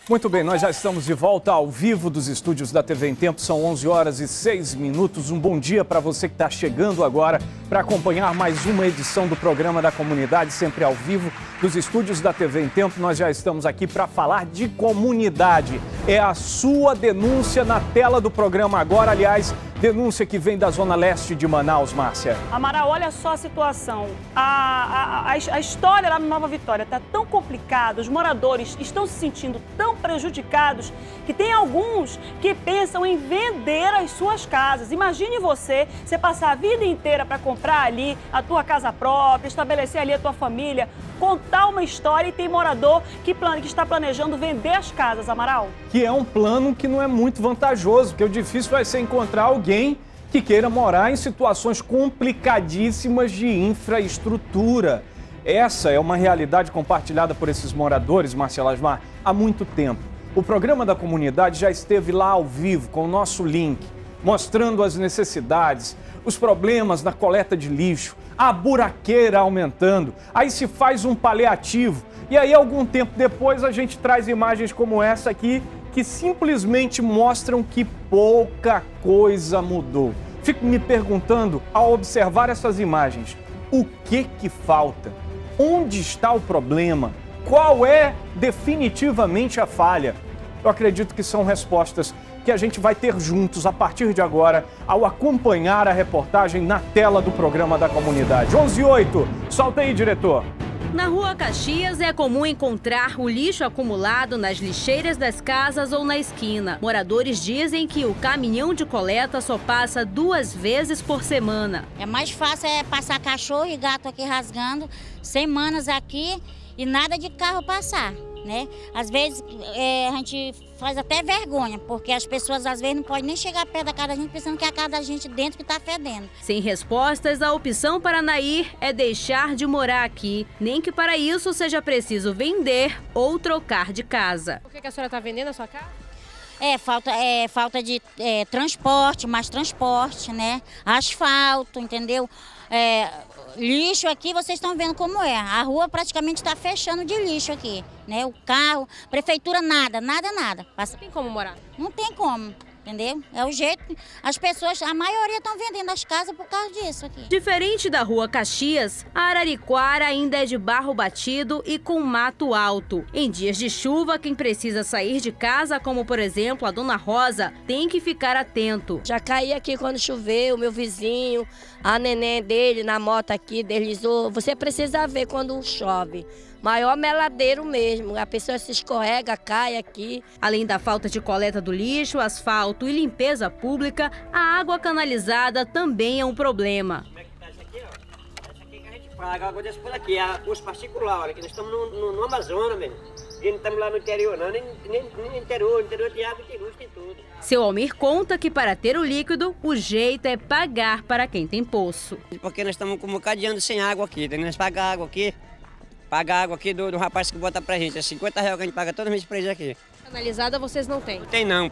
Muito bem, nós já estamos de volta ao vivo dos estúdios da TV em Tempo. São 11 horas e 6 minutos. Um bom dia para você que está chegando agora para acompanhar mais uma edição do programa da comunidade, sempre ao vivo dos estúdios da TV em Tempo. Nós já estamos aqui para falar de comunidade. É a sua denúncia na tela do programa agora. Aliás, denúncia que vem da Zona Leste de Manaus, Márcia. Amaral, olha só a situação. A história lá no Nova Vitória está tão complicada, os moradores estão se sentindo tão prejudicados que tem alguns que pensam em vender as suas casas. Imagine você passar a vida inteira para comprar ali a tua casa própria, estabelecer ali a tua família, contar uma história e tem morador que está planejando vender as casas, Amaral. Que é um plano que não é muito vantajoso, porque o difícil vai ser encontrar alguém que queira morar em situações complicadíssimas de infraestrutura. Essa é uma realidade compartilhada por esses moradores, Márcia Lasmar, há muito tempo. O programa da comunidade já esteve lá ao vivo com o nosso link, mostrando as necessidades, os problemas na coleta de lixo, a buraqueira aumentando, aí se faz um paliativo e aí algum tempo depois a gente traz imagens como essa aqui que simplesmente mostram que pouca coisa mudou. Fico me perguntando, ao observar essas imagens, o que falta? Onde está o problema? Qual é definitivamente a falha? Eu acredito que são respostas que a gente vai ter juntos a partir de agora, ao acompanhar a reportagem na tela do programa da comunidade. 11h08, solta aí, diretor. Na Rua Caxias é comum encontrar o lixo acumulado nas lixeiras das casas ou na esquina. Moradores dizem que o caminhão de coleta só passa 2 vezes por semana. É mais fácil passar cachorro e gato aqui rasgando, semanas aqui e nada de carro passar, né? Às vezes a gente faz até vergonha, porque as pessoas às vezes não podem nem chegar perto da casa da gente pensando que é a casa da gente dentro que está fedendo. Sem respostas, a opção para Nair é deixar de morar aqui, nem que para isso seja preciso vender ou trocar de casa. Por que a senhora está vendendo a sua casa? Falta de transporte, mais transporte, né? Asfalto, entendeu? Lixo aqui, vocês estão vendo como é. A rua praticamente está fechando de lixo aqui, né? O carro, prefeitura, nada. Não tem como morar? Não tem como, entendeu? É o jeito que as pessoas, a maioria estão vendendo as casas por causa disso aqui. Diferente da Rua Caxias, a Araraquara ainda é de barro batido e com mato alto. Em dias de chuva, quem precisa sair de casa, como por exemplo a Dona Rosa, tem que ficar atento. Já caí aqui quando choveu, o meu vizinho, a neném dele na moto aqui, deslizou. Você precisa ver quando chove. Maior meladeiro mesmo, a pessoa se escorrega, cai aqui. Além da falta de coleta do lixo, asfalto e limpeza pública, a água canalizada também é um problema. Como é que tá isso aqui, ó? Essa aqui que a gente paga, a água desce por aqui, é a curso particular, olha, que nós estamos no Amazonas mesmo. E não estamos lá no interior não, nem no interior tem água, tem luz, tem tudo. Seu Almir conta que para ter o líquido, o jeito é pagar para quem tem poço. Porque nós estamos com um bocado de ano sem água aqui, nós pagamos água aqui. Paga a água aqui do rapaz que bota pra gente. É R$50 que a gente paga todo mês pra eles aqui. Canalizada vocês não têm? Não tem não.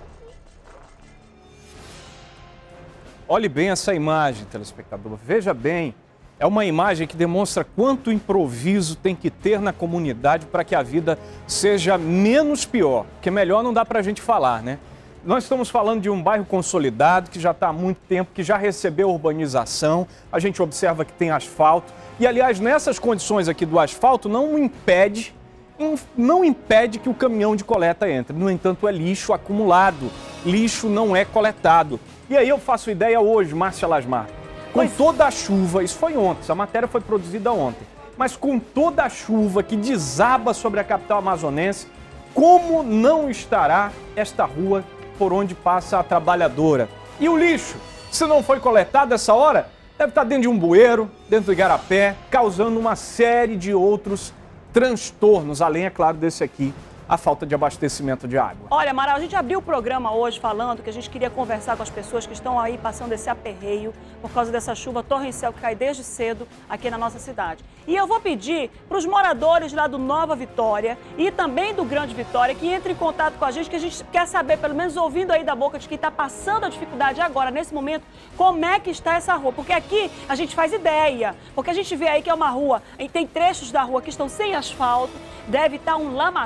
Olhe bem essa imagem, telespectador. Veja bem, é uma imagem que demonstra quanto improviso tem que ter na comunidade para que a vida seja menos pior. Porque melhor não dá pra gente falar, né? Nós estamos falando de um bairro consolidado que já está há muito tempo, que já recebeu urbanização, a gente observa que tem asfalto. E, aliás, nessas condições aqui do asfalto, não impede que o caminhão de coleta entre. No entanto, é lixo acumulado, lixo não é coletado. E aí eu faço ideia hoje, Márcia Lasmar, com toda a chuva, isso foi ontem, essa matéria foi produzida ontem, mas com toda a chuva que desaba sobre a capital amazonense, como não estará esta rua por onde passa a trabalhadora? E o lixo, se não foi coletado essa hora, deve estar dentro de um bueiro, dentro do igarapé, causando uma série de outros transtornos, além, é claro, desse aqui, a falta de abastecimento de água. Olha, Amaral, a gente abriu o programa hoje falando que a gente queria conversar com as pessoas que estão aí passando esse aperreio por causa dessa chuva torrencial que cai desde cedo aqui na nossa cidade. E eu vou pedir para os moradores lá do Nova Vitória e também do Grande Vitória que entrem em contato com a gente, que a gente quer saber, pelo menos ouvindo aí da boca de quem está passando a dificuldade agora, nesse momento, como é que está essa rua. Porque aqui a gente faz ideia, porque a gente vê aí que é uma rua, e tem trechos da rua que estão sem asfalto, deve estar um lamaçal,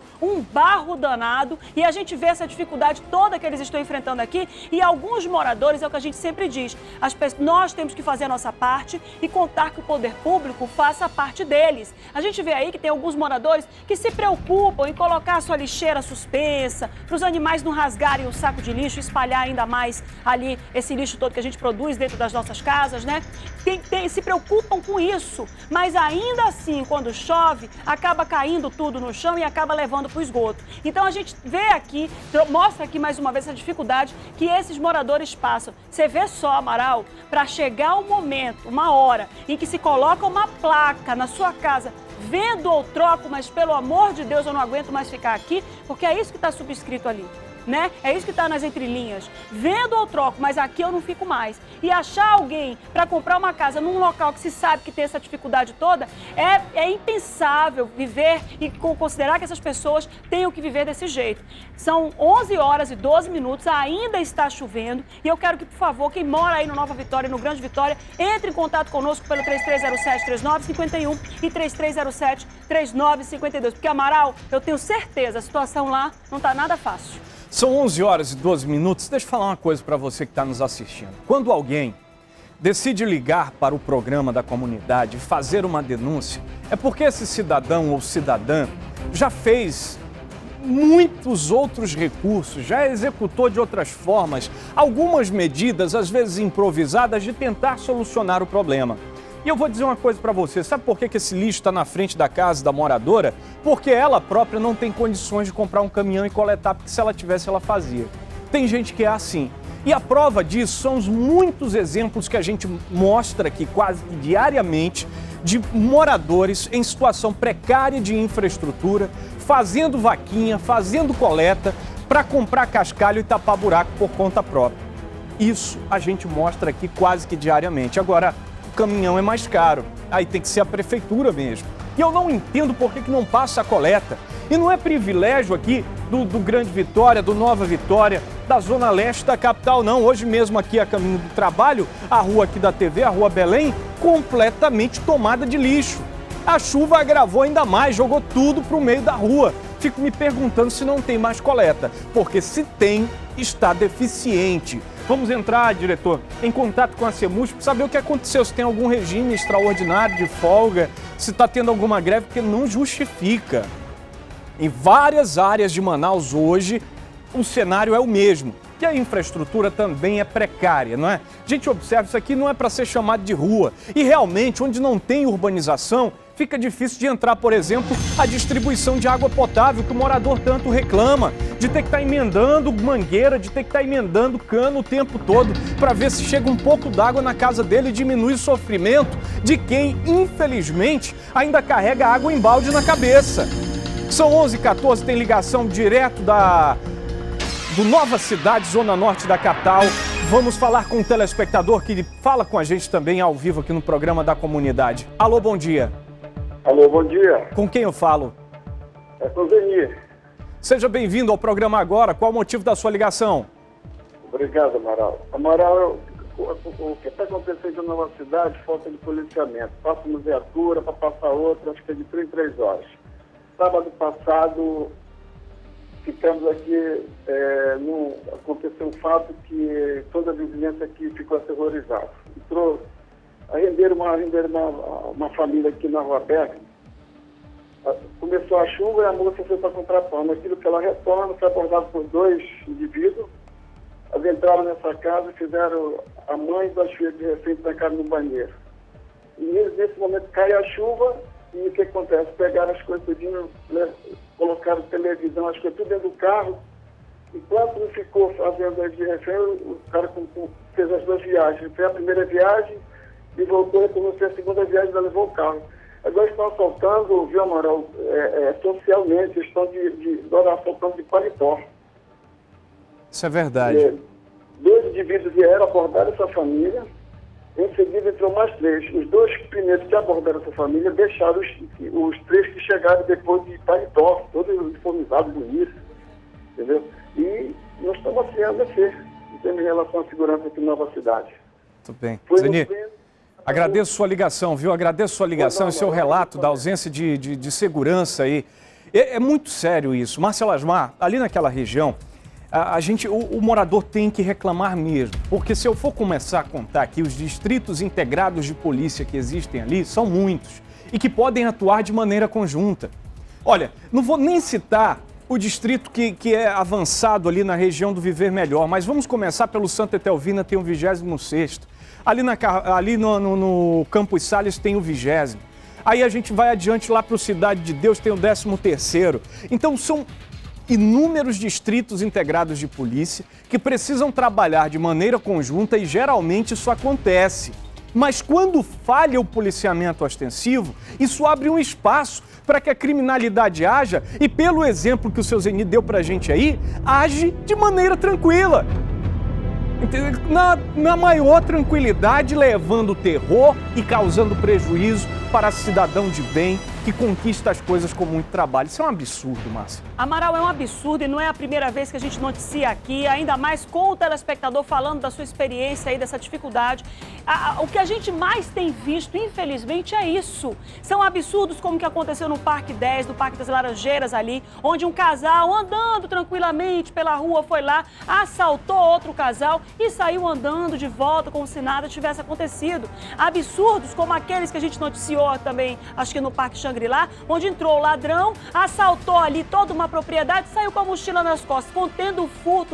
um barro danado, e a gente vê essa dificuldade toda que eles estão enfrentando aqui, e alguns moradores, é o que a gente sempre diz, nós temos que fazer a nossa parte e contar que o poder público faça a parte deles. A gente vê aí que tem alguns moradores que se preocupam em colocar a sua lixeira suspensa, para os animais não rasgarem o saco de lixo, espalhar ainda mais ali esse lixo todo que a gente produz dentro das nossas casas, né? Se preocupam com isso, mas ainda assim, quando chove, acaba caindo tudo no chão e acaba levando para o esgoto. Então a gente vê aqui, mostra aqui mais uma vez a dificuldade que esses moradores passam. Você vê só, Amaral, para chegar um momento, uma hora, em que se coloca uma placa na sua casa, vendo ou troco, mas pelo amor de Deus eu não aguento mais ficar aqui, porque é isso que está subscrito ali. Né? É isso que está nas entrelinhas. Vendo ou troco, mas aqui eu não fico mais. E achar alguém para comprar uma casa num local que se sabe que tem essa dificuldade toda, é impensável viver e considerar que essas pessoas tenham que viver desse jeito. São 11 horas e 12 minutos, ainda está chovendo, e eu quero que, por favor, quem mora aí no Nova Vitória, no Grande Vitória, entre em contato conosco pelo 3307-3951 e 3307-3952. Porque, Amaral, eu tenho certeza, a situação lá não está nada fácil. São 11 horas e 12 minutos. Deixa eu falar uma coisa para você que está nos assistindo. Quando alguém decide ligar para o programa da comunidade e fazer uma denúncia, é porque esse cidadão ou cidadã já fez muitos outros recursos, já executou de outras formas algumas medidas, às vezes improvisadas, de tentar solucionar o problema. E eu vou dizer uma coisa para você, sabe por que esse lixo está na frente da casa da moradora? Porque ela própria não tem condições de comprar um caminhão e coletar, porque se ela tivesse, ela fazia. Tem gente que é assim. E a prova disso são os muitos exemplos que a gente mostra aqui quase diariamente de moradores em situação precária de infraestrutura, fazendo vaquinha, fazendo coleta para comprar cascalho e tapar buraco por conta própria. Isso a gente mostra aqui quase que diariamente. Agora, o caminhão é mais caro, aí tem que ser a prefeitura mesmo. E eu não entendo por que não passa a coleta. E não é privilégio aqui do Grande Vitória, do Nova Vitória, da Zona Leste da capital, não. Hoje mesmo aqui a caminho do trabalho, a rua aqui da TV, a Rua Belém, completamente tomada de lixo. A chuva agravou ainda mais, jogou tudo para o meio da rua. Fico me perguntando se não tem mais coleta, porque se tem, está deficiente. Vamos entrar, diretor, em contato com a CEMUSP para saber o que aconteceu, se tem algum regime extraordinário de folga, se está tendo alguma greve, porque não justifica. Em várias áreas de Manaus hoje, o cenário é o mesmo. E a infraestrutura também é precária, não é? A gente observa, isso aqui não é para ser chamado de rua. E realmente, onde não tem urbanização, fica difícil de entrar, por exemplo, a distribuição de água potável, que o morador tanto reclama, de ter que estar emendando mangueira, de ter que estar emendando cano o tempo todo, para ver se chega um pouco d'água na casa dele e diminui o sofrimento de quem, infelizmente, ainda carrega água em balde na cabeça. São 11h14, tem ligação direto do Nova Cidade, Zona Norte da capital. Vamos falar com um telespectador que fala com a gente também ao vivo aqui no programa da comunidade. Alô, bom dia. Alô, bom dia. Com quem eu falo? É com o Zenir. Seja bem-vindo ao programa agora. Qual o motivo da sua ligação? Obrigado, Amaral. Amaral, o que está acontecendo na Nova Cidade, falta de policiamento. Passa uma viatura para passar outra, acho que é de 3 em 3 horas. Sábado passado, ficamos aqui, aconteceu um fato que toda a vizinhança aqui ficou aterrorizada. Entrou a render uma família aqui na Rua Berga. Começou a chuva e a moça foi para comprar pão. Naquilo que ela retorna, foi abordada por 2 indivíduos. Eles entraram nessa casa e fizeram a mãe das filhas de refém trancaram no banheiro. E nesse momento cai a chuva e o que acontece? Pegaram as coisas tudinho, né, colocaram televisão, as coisas tudo dentro do carro. Enquanto não ficou fazendo a de refém, o cara fez as 2 viagens. Foi a primeira viagem e voltou, retornou a segunda viagem e levou o carro. Agora estão assaltando, viu, Amaral, socialmente, estão assaltando de paletó. Isso é verdade. 2 indivíduos vieram abordar essa família, em seguida entrou mais 3. Os 2 primeiros que abordaram essa família deixaram os 3 que chegaram depois de paletó, todos uniformizados, bonitos, entendeu? E nós estamos assim a descer, em relação à segurança aqui na Nova Cidade. Muito bem. Zenir, agradeço sua ligação, viu? Agradeço sua ligação e seu relato da ausência de segurança aí. É muito sério isso. Marcelo Asmar, ali naquela região, o morador tem que reclamar mesmo, porque se eu for começar a contar aqui, os distritos integrados de polícia que existem ali são muitos e que podem atuar de maneira conjunta. Olha, não vou nem citar o distrito que é avançado ali na região do Viver Melhor, mas vamos começar pelo Santa Etelvina, tem o 26º. Ali no Campos Sales tem o 20º. Aí a gente vai adiante lá para o Cidade de Deus, tem o 13º. Então são inúmeros distritos integrados de polícia que precisam trabalhar de maneira conjunta e geralmente isso acontece. Mas quando falha o policiamento ostensivo, isso abre um espaço para que a criminalidade haja e, pelo exemplo que o seu Zeni deu para a gente aí, age de maneira tranquila. Na maior tranquilidade, levando terror e causando prejuízo para cidadão de bem que conquista as coisas com muito trabalho. Isso é um absurdo, Márcia. Amaral, é um absurdo e não é a primeira vez que a gente noticia aqui, ainda mais com o telespectador falando da sua experiência aí, dessa dificuldade. O que a gente mais tem visto, infelizmente, é isso. São absurdos como o que aconteceu no Parque 10, no Parque das Laranjeiras ali, onde um casal andando tranquilamente pela rua foi lá, assaltou outro casal e saiu andando de volta como se nada tivesse acontecido. Absurdos como aqueles que a gente noticiou também, acho que no Parque Xangri-Lá, onde entrou o ladrão, assaltou ali toda uma propriedade, saiu com a mochila nas costas, contendo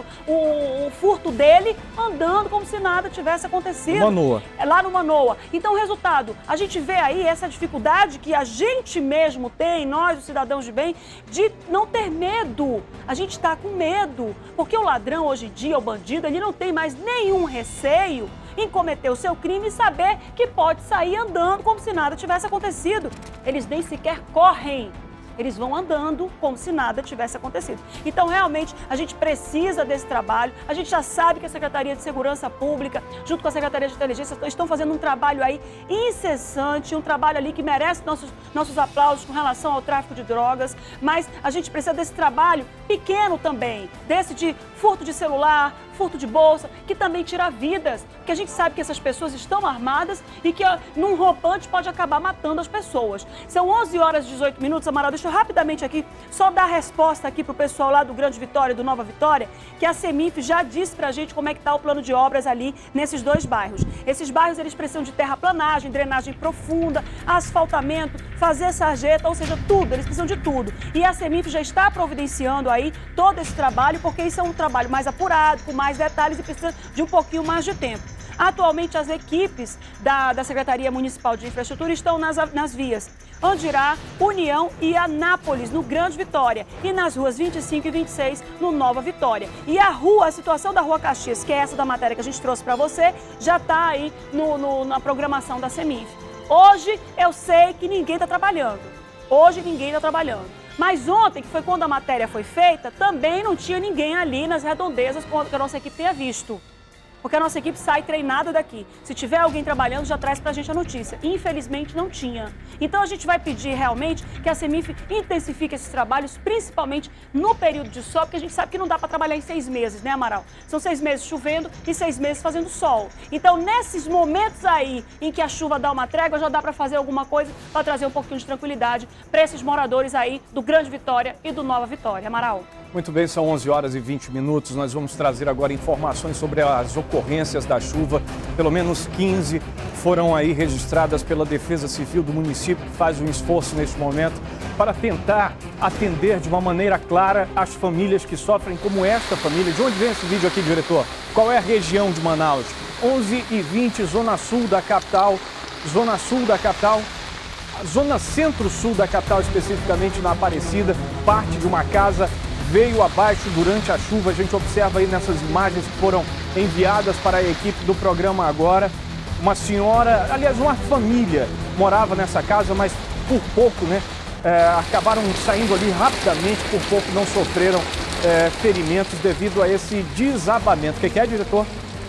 o furto dele, andando como se nada tivesse acontecido. Manoa. Lá no Manoa. Então, o resultado, a gente vê aí essa dificuldade que a gente mesmo tem, nós, os cidadãos de bem, de não ter medo. A gente está com medo, porque o ladrão hoje em dia, o bandido, ele não tem mais nenhum receio em cometer o seu crime e saber que pode sair andando como se nada tivesse acontecido. Eles nem sequer correm. Eles vão andando como se nada tivesse acontecido. Então, realmente, a gente precisa desse trabalho. A gente já sabe que a Secretaria de Segurança Pública, junto com a Secretaria de Inteligência, estão fazendo um trabalho aí incessante, um trabalho ali que merece nossos aplausos com relação ao tráfico de drogas. Mas a gente precisa desse trabalho pequeno também, desse de furto de celular, furto de bolsa, que também tira vidas. Porque a gente sabe que essas pessoas estão armadas e que num rompante pode acabar matando as pessoas. São 11 horas e 18 minutos, Amaral. Deixa eu rapidamente aqui só dar a resposta aqui pro pessoal lá do Grande Vitória, do Nova Vitória, que a CEMIF já disse pra gente como é que tá o plano de obras ali nesses dois bairros. Esses bairros, eles precisam de terraplanagem, drenagem profunda, asfaltamento, fazer sarjeta, ou seja, tudo, eles precisam de tudo. E a CEMIF já está providenciando aí todo esse trabalho, porque isso é um trabalho mais apurado, com mais detalhes e precisa de um pouquinho mais de tempo. Atualmente, as equipes da Secretaria Municipal de Infraestrutura estão nas vias Andirá, União e Anápolis, no Grande Vitória, e nas ruas 25 e 26, no Nova Vitória. E a situação da Rua Caxias, que é essa da matéria que a gente trouxe para você, já está aí na programação da CEMIF. Hoje, eu sei que ninguém está trabalhando. Hoje, ninguém está trabalhando. Mas ontem, que foi quando a matéria foi feita, também não tinha ninguém ali nas redondezas que a nossa equipe tenha visto. Porque a nossa equipe sai treinada daqui. Se tiver alguém trabalhando, já traz pra gente a notícia. Infelizmente, não tinha. Então, a gente vai pedir realmente que a CEMIF intensifique esses trabalhos, principalmente no período de sol, porque a gente sabe que não dá para trabalhar em 6 meses, né, Amaral? São 6 meses chovendo e 6 meses fazendo sol. Então, nesses momentos aí em que a chuva dá uma trégua, já dá para fazer alguma coisa para trazer um pouquinho de tranquilidade para esses moradores aí do Grande Vitória e do Nova Vitória. Amaral. Muito bem, são 11 horas e 20 minutos. Nós vamos trazer agora informações sobre as ocorrências da chuva. Pelo menos 15 foram aí registradas pela Defesa Civil do município, que faz um esforço neste momento para tentar atender de uma maneira clara as famílias que sofrem, como esta família. De onde vem esse vídeo aqui, diretor? Qual é a região de Manaus? 11 e 20, zona sul da capital, zona sul da capital. Zona centro-sul da capital, especificamente na Aparecida, parte de uma casa veio abaixo durante a chuva. A gente observa aí nessas imagens que foram enviadas para a equipe do programa agora. Uma senhora, aliás, uma família morava nessa casa, mas por pouco, né, acabaram saindo ali rapidamente, por pouco não sofreram ferimentos devido a esse desabamento. O que é, diretor?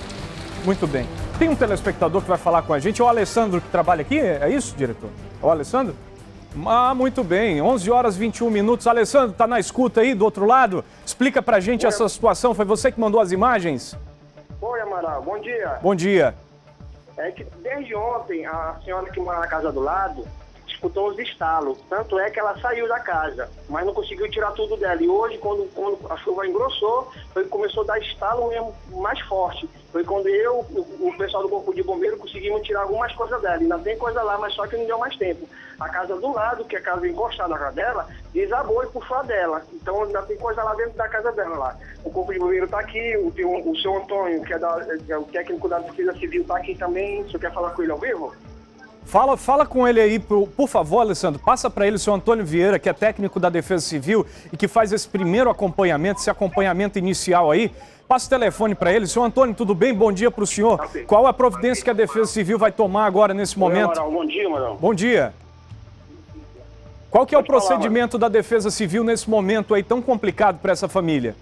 Muito bem. Tem um telespectador que vai falar com a gente, é o Alessandro que trabalha aqui, é isso, diretor? É o Alessandro? Ah, muito bem, 11 horas e 21 minutos. Alessandro, tá na escuta aí do outro lado? Explica pra gente essa situação, foi você que mandou as imagens? Oi, Amaral, bom dia. Bom dia. É que desde ontem, a senhora que mora na casa do lado escutou os estalos. Tanto é que ela saiu da casa, mas não conseguiu tirar tudo dela. E hoje, quando a chuva engrossou, começou a dar estalo mesmo mais forte. Foi quando o pessoal do Corpo de Bombeiro, conseguimos tirar algumas coisas dela. Ainda tem coisa lá, mas só que não deu mais tempo. A casa do lado, que é a casa encostada na casa dela, desabou e puxou a dela. Então ainda tem coisa lá dentro da casa dela lá. O Corpo de Bombeiro está aqui, o seu Antônio, que é o técnico da Defesa Civil, está aqui também. Você quer falar com ele ao vivo? Fala com ele aí, por favor, Alessandro. Passa para ele o seu Antônio Vieira, que é técnico da Defesa Civil e que faz esse primeiro acompanhamento, esse acompanhamento inicial aí. Passa o telefone para ele. Seu Antônio, tudo bem? Bom dia para o senhor. Qual a providência que a Defesa Civil vai tomar agora nesse momento? Amaral, bom dia, Amaral. Bom dia. Qual que é o procedimento da Defesa Civil nesse momento aí tão complicado para essa família?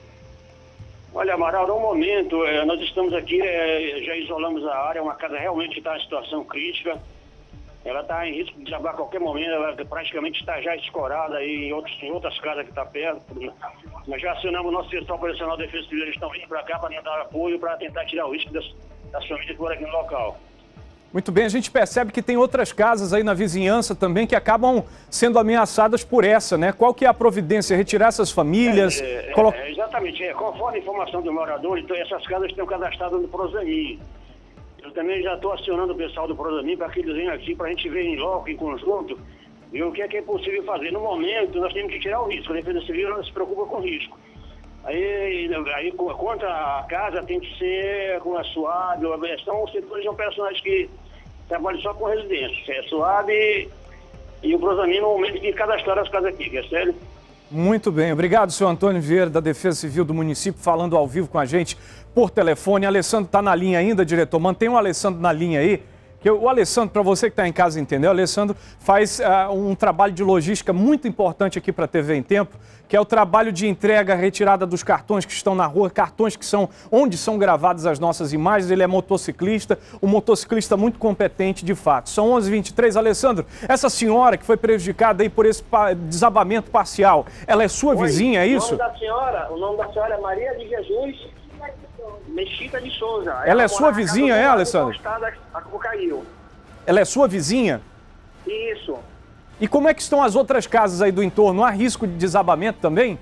Olha, Amaral, no momento, nós estamos aqui, já isolamos a área, uma casa realmente está em situação crítica. Ela está em risco de desabar a qualquer momento, ela praticamente está já escorada aí em outras casas que estão perto. Nós já acionamos o nosso setor operacional de Defesa Civil, eles estão vindo para cá para tentar apoio, para tentar tirar o risco das famílias que foram aqui no local. Muito bem, a gente percebe que tem outras casas aí na vizinhança também que acabam sendo ameaçadas por essa, né? Qual que é a providência? Retirar essas famílias? Exatamente, conforme a informação do morador, então essas casas estão cadastradas no Prosamin. Eu também já estou acionando o pessoal do Prosamin para que eles venham aqui para a gente ver em loco, em conjunto, e o que é possível fazer. No momento, nós temos que tirar o risco. A Defesa Civil não se preocupa com o risco. Aí quanto à casa, tem que ser com a SUAB, são os setores operacionais que trabalham só com residência. É SUAB e o Prosamin no momento que cadastrar as casas aqui, que é sério. Muito bem, obrigado, senhor Antônio Vieira, da Defesa Civil do município, falando ao vivo com a gente por telefone. Alessandro está na linha ainda, diretor. Mantém o Alessandro na linha aí. Que o Alessandro, para você que está em casa entender, o Alessandro faz um trabalho de logística muito importante aqui para a TV em Tempo, que é o trabalho de entrega, retirada dos cartões que estão na rua, cartões que são onde são gravadas as nossas imagens. Ele é motociclista, um motociclista muito competente de fato. São 11h23. Alessandro, essa senhora que foi prejudicada aí por esse desabamento parcial, ela é sua vizinha, é isso? O nome da senhora é Maria de Jesus Mesquita de Souza. Ela é sua vizinha, é, Alessandro? Ela é sua vizinha? Isso. E como é que estão as outras casas aí do entorno? Há risco de desabamento também?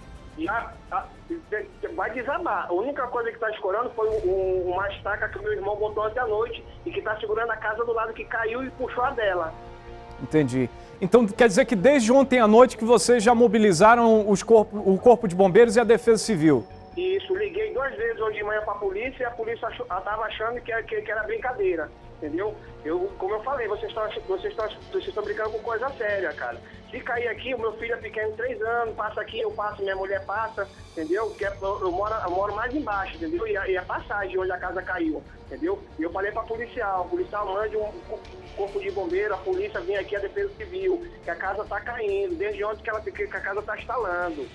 Vai desabar. A única coisa que está escorando foi uma estaca que o meu irmão botou ontem à noite e que está segurando a casa do lado que caiu e puxou a dela. Entendi. Então quer dizer que desde ontem à noite que vocês já mobilizaram o Corpo de Bombeiros e a Defesa Civil? Isso, liguei 2 vezes hoje de manhã para a polícia e a polícia estava achando que era brincadeira, entendeu? Como eu falei, vocês estão brincando com coisa séria, cara. Se cair aqui, o meu filho é pequeno, 3 anos, passa aqui, eu passo, minha mulher passa, entendeu? Eu moro mais embaixo, entendeu? E a passagem onde a casa caiu, entendeu? E eu falei para o policial mande um Corpo de Bombeiro, a polícia vem aqui, a Defesa Civil, que a casa está caindo, desde ontem que a casa está instalando.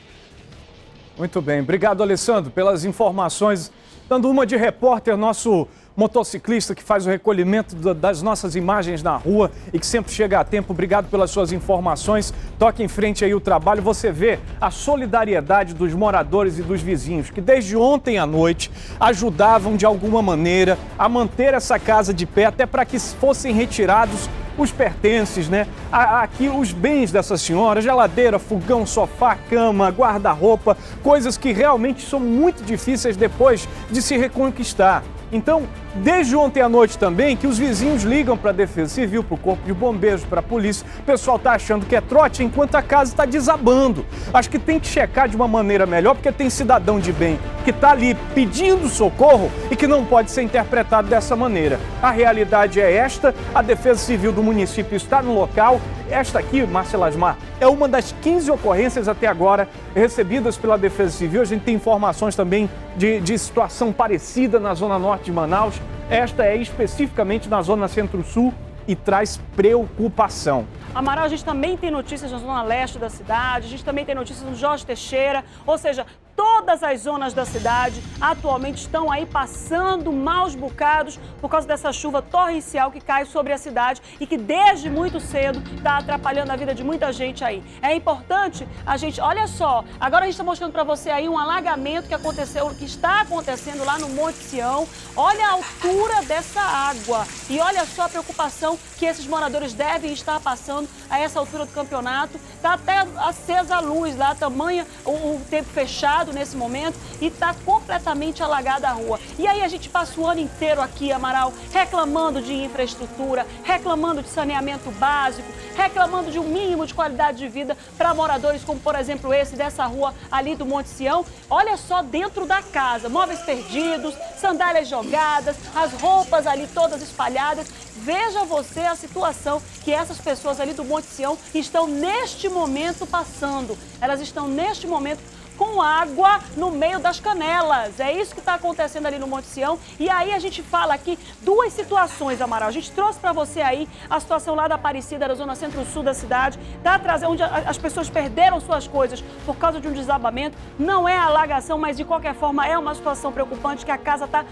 Muito bem, obrigado, Alessandro, pelas informações. Dando uma de repórter, nosso motociclista que faz o recolhimento das nossas imagens na rua e que sempre chega a tempo. Obrigado pelas suas informações. Toque em frente aí o trabalho. Você vê a solidariedade dos moradores e dos vizinhos que desde ontem à noite ajudavam de alguma maneira a manter essa casa de pé, até para que fossem retirados os pertences, né? Aqui os bens dessa senhora, geladeira, fogão, sofá, cama, guarda-roupa, coisas que realmente são muito difíceis depois de se reconquistar. Então, desde ontem à noite também, que os vizinhos ligam para a Defesa Civil, para o Corpo de Bombeiros, para a polícia, o pessoal está achando que é trote enquanto a casa está desabando. Acho que tem que checar de uma maneira melhor, porque tem cidadão de bem que está ali pedindo socorro e que não pode ser interpretado dessa maneira. A realidade é esta, a Defesa Civil do município está no local. Esta aqui, Márcia Lasmar, é uma das 15 ocorrências até agora recebidas pela Defesa Civil. A gente tem informações também de situação parecida na Zona Norte de Manaus. Esta é especificamente na Zona Centro-Sul e traz preocupação. Amaral, a gente também tem notícias na Zona Leste da cidade, a gente também tem notícias no Jorge Teixeira, ou seja, Todas as zonas da cidade atualmente estão aí passando maus bocados por causa dessa chuva torrencial que cai sobre a cidade e que desde muito cedo está atrapalhando a vida de muita gente aí. É importante a gente, olha só, agora a gente está mostrando para você aí um alagamento que está acontecendo lá no Monte Sião. Olha a altura dessa água e olha só a preocupação que esses moradores devem estar passando a essa altura do campeonato. Está até acesa a luz lá, tamanha o tempo fechado nesse momento e está completamente alagada a rua. E aí a gente passa o ano inteiro aqui, Amaral, reclamando de infraestrutura, reclamando de saneamento básico, reclamando de um mínimo de qualidade de vida para moradores como, por exemplo, esse dessa rua ali do Monte Sião. Olha só dentro da casa, móveis perdidos, sandálias jogadas, as roupas ali todas espalhadas. Veja você a situação que essas pessoas ali do Monte Sião estão neste momento passando. Elas estão neste momento com água no meio das canelas. É isso que está acontecendo ali no Monte Sião. E aí a gente fala aqui duas situações, Amaral. A gente trouxe para você aí a situação lá da Aparecida, da zona centro-sul da cidade, onde as pessoas perderam suas coisas por causa de um desabamento. Não é alagação, mas de qualquer forma é uma situação preocupante, que a casa está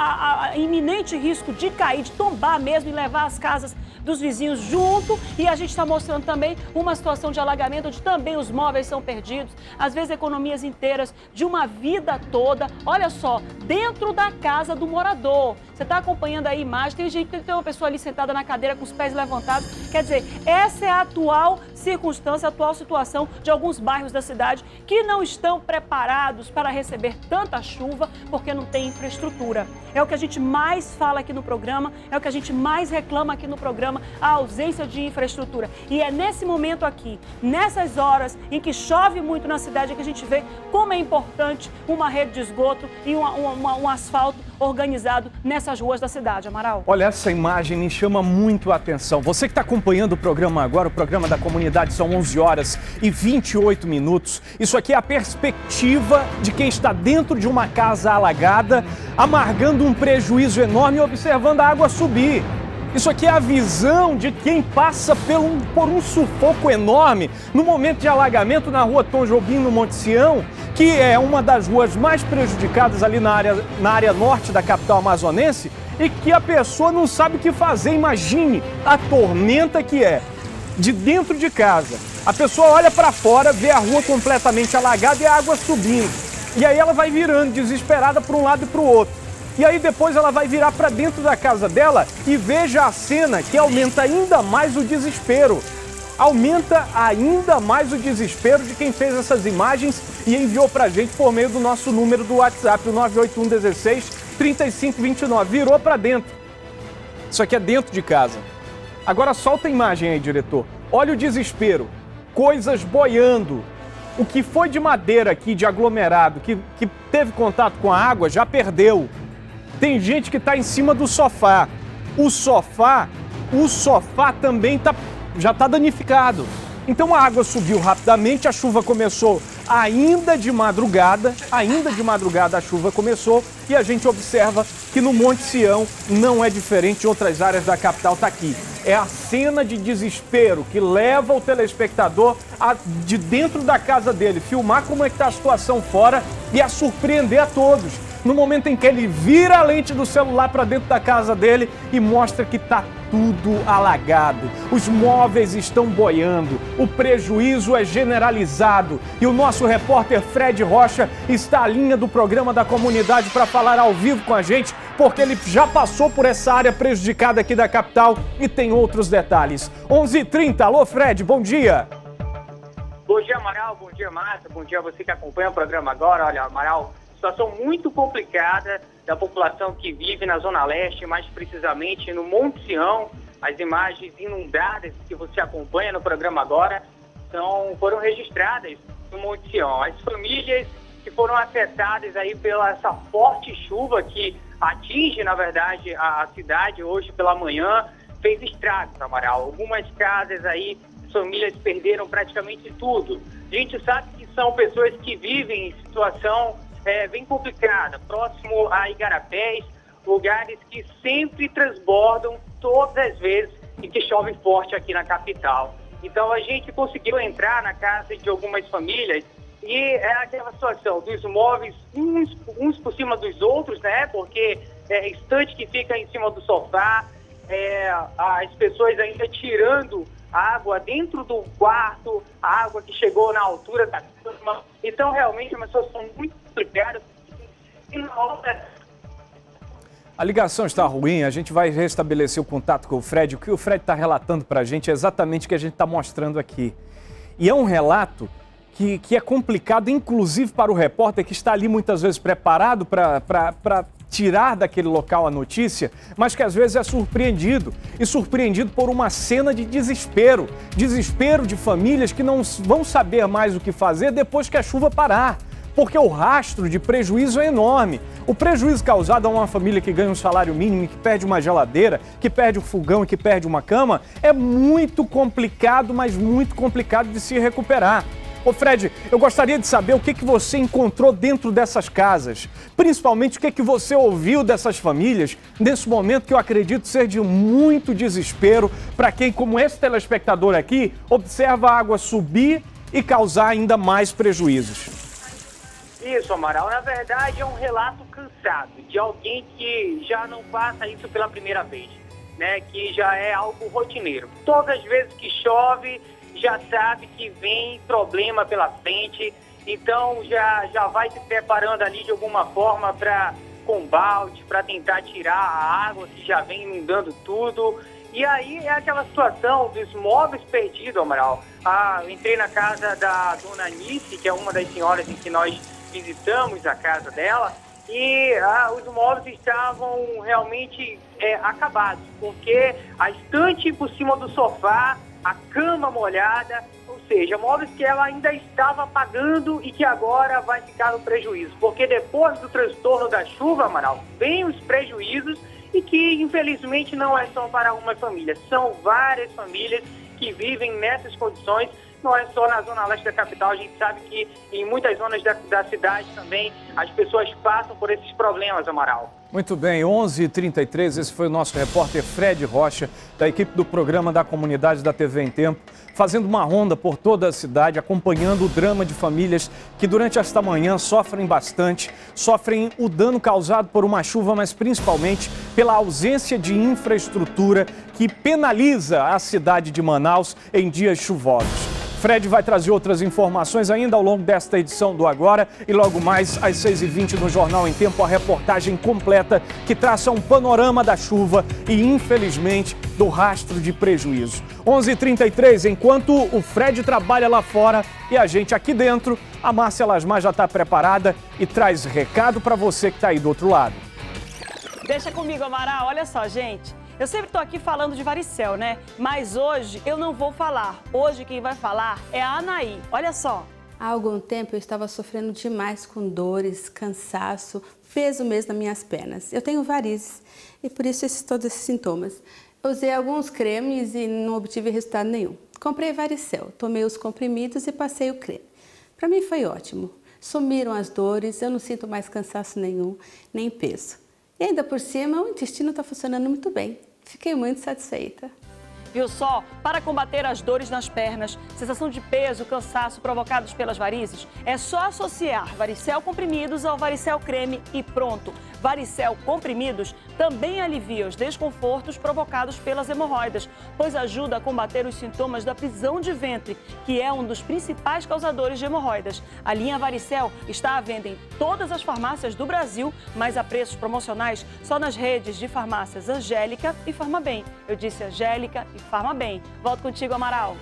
a iminente risco de cair, de tombar mesmo e levar as casas dos vizinhos junto. E a gente está mostrando também uma situação de alagamento onde também os móveis são perdidos, às vezes economias inteiras de uma vida toda. Olha só, dentro da casa do morador. Você está acompanhando aí a imagem, tem uma pessoa ali sentada na cadeira com os pés levantados. Quer dizer, essa é a atual circunstância, a atual situação de alguns bairros da cidade que não estão preparados para receber tanta chuva porque não tem infraestrutura. É o que a gente mais fala aqui no programa, é o que a gente mais reclama aqui no programa, a ausência de infraestrutura. E é nesse momento aqui, nessas horas em que chove muito na cidade, que a gente vê como é importante uma rede de esgoto e um asfalto organizado nessas ruas da cidade, Amaral. Olha, essa imagem me chama muito a atenção. Você que está acompanhando o programa agora, o programa da comunidade, são 11 horas e 28 minutos. Isso aqui é a perspectiva de quem está dentro de uma casa alagada, amargando um prejuízo enorme e observando a água subir. Isso aqui é a visão de quem passa por um sufoco enorme no momento de alagamento na rua Tom Jobim, no Monte Sião, que é uma das ruas mais prejudicadas ali na área norte da capital amazonense, e que a pessoa não sabe o que fazer. Imagine a tormenta que é de dentro de casa. A pessoa olha para fora, vê a rua completamente alagada e a água subindo. E aí ela vai virando desesperada para um lado e para o outro. E aí depois ela vai virar para dentro da casa dela e veja a cena que aumenta ainda mais o desespero. Aumenta ainda mais o desespero de quem fez essas imagens e enviou para a gente por meio do nosso número do WhatsApp, o 981 16 35 29. Virou para dentro. Isso aqui é dentro de casa. Agora solta a imagem aí, diretor. Olha o desespero. Coisas boiando. O que foi de madeira aqui, de aglomerado, que teve contato com a água, já perdeu. Tem gente que está em cima do sofá. O sofá também já está danificado. Então a água subiu rapidamente, a chuva começou ainda de madrugada a chuva começou e a gente observa que no Monte Sião não é diferente de outras áreas da capital, está aqui. É a cena de desespero que leva o telespectador de dentro da casa dele, filmar como é que está a situação fora e a surpreender a todos. No momento em que ele vira a lente do celular para dentro da casa dele e mostra que está tudo alagado. Os móveis estão boiando, o prejuízo é generalizado e o nosso repórter Fred Rocha está à linha do programa da comunidade para falar ao vivo com a gente, porque ele já passou por essa área prejudicada aqui da capital e tem outros detalhes. 11h30, alô Fred, bom dia. Bom dia, Amaral, bom dia, Márcia, bom dia a você que acompanha o programa agora. Olha, Amaral, situação muito complicada da população que vive na Zona Leste, mais precisamente no Monte Sião. As imagens inundadas que você acompanha no programa agora foram registradas no Monte Sião. As famílias que foram afetadas aí pela essa forte chuva que atinge, na verdade, a cidade hoje pela manhã, fez estragos, Amaral. Algumas casas aí, as famílias perderam praticamente tudo. A gente sabe que são pessoas que vivem em situação bem complicada, próximo a igarapés, lugares que sempre transbordam todas as vezes em que chove forte aqui na capital. Então a gente conseguiu entrar na casa de algumas famílias E é aquela situação dos imóveis, uns por cima dos outros, né? Porque é estante que fica em cima do sofá, as pessoas ainda tirando água dentro do quarto, a água que chegou na altura da cama. Então, realmente, é uma situação muito complicada. E na hora... A ligação está ruim, a gente vai restabelecer o contato com o Fred. O que o Fred está relatando para a gente é exatamente o que a gente está mostrando aqui. E é um relato que é complicado, inclusive para o repórter que está ali muitas vezes preparado para tirar daquele local a notícia, mas que às vezes é surpreendido. E surpreendido por uma cena de desespero. Desespero de famílias que não vão saber mais o que fazer depois que a chuva parar. Porque o rastro de prejuízo é enorme. O prejuízo causado a uma família que ganha um salário mínimo, que perde uma geladeira, que perde um fogão e que perde uma cama, é muito complicado, mas muito complicado de se recuperar. Ô Fred, eu gostaria de saber o que você encontrou dentro dessas casas. Principalmente o que você ouviu dessas famílias nesse momento que eu acredito ser de muito desespero para quem, como esse telespectador aqui, observa a água subir e causar ainda mais prejuízos. Isso, Amaral. Na verdade, é um relato cansado de alguém que já não passa isso pela primeira vez, né? Que já é algo rotineiro. Todas as vezes que chove, já sabe que vem problema pela frente, então já vai se preparando ali de alguma forma com balde, para tentar tirar a água que já vem inundando tudo. E aí é aquela situação dos móveis perdidos, Amaral. Eu entrei na casa da dona Anice, que é uma das senhoras em que nós visitamos a casa dela, e os móveis estavam realmente acabados, porque a estante por cima do sofá, a cama molhada, ou seja, móveis que ela ainda estava pagando e que agora vai ficar no prejuízo, porque depois do transtorno da chuva, Amaral, vem os prejuízos e que infelizmente não é só para uma família, são várias famílias que vivem nessas condições. Não é só na zona leste da capital, a gente sabe que em muitas zonas da cidade também as pessoas passam por esses problemas, Amaral. Muito bem, 11h33, esse foi o nosso repórter Fred Rocha, da equipe do programa da comunidade da TV em Tempo, fazendo uma ronda por toda a cidade, acompanhando o drama de famílias que durante esta manhã sofrem bastante, sofrem o dano causado por uma chuva, mas principalmente pela ausência de infraestrutura que penaliza a cidade de Manaus em dias chuvosos. Fred vai trazer outras informações ainda ao longo desta edição do Agora e logo mais às 6h20 no Jornal em Tempo, a reportagem completa que traça um panorama da chuva e, infelizmente, do rastro de prejuízo. 11h33, enquanto o Fred trabalha lá fora e a gente aqui dentro, a Márcia Lasmar já está preparada e traz recado para você que está aí do outro lado. Deixa comigo, Amaral. Olha só, gente. Eu sempre estou aqui falando de varicel, né? Mas hoje eu não vou falar. Hoje quem vai falar é a Anaí. Olha só. Há algum tempo eu estava sofrendo demais com dores, cansaço, peso mesmo nas minhas pernas. Eu tenho varizes e por isso todos esses sintomas. Eu usei alguns cremes e não obtive resultado nenhum. Comprei varicel, tomei os comprimidos e passei o creme. Para mim foi ótimo. Sumiram as dores, eu não sinto mais cansaço nenhum, nem peso. E ainda por cima, o intestino está funcionando muito bem. Fiquei muito satisfeita. Viu só? Para combater as dores nas pernas, sensação de peso, cansaço provocados pelas varizes, é só associar varicel comprimidos ao varicel creme e pronto. Varicel comprimidos também alivia os desconfortos provocados pelas hemorroidas, pois ajuda a combater os sintomas da prisão de ventre, que é um dos principais causadores de hemorroidas. A linha Varicel está à venda em todas as farmácias do Brasil, mas a preços promocionais só nas redes de farmácias Angélica e Farmabem. Eu disse Angélica e Farmabem. Volto contigo, Amaral.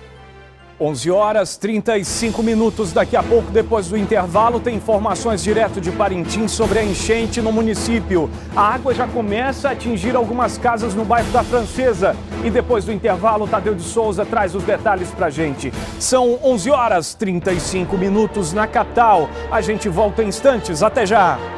11h35. Daqui a pouco, depois do intervalo, tem informações direto de Parintins sobre a enchente no município. A água já começa a atingir algumas casas no bairro da Francesa. E depois do intervalo, Tadeu de Souza traz os detalhes pra gente. São 11h35 na capital. A gente volta em instantes. Até já!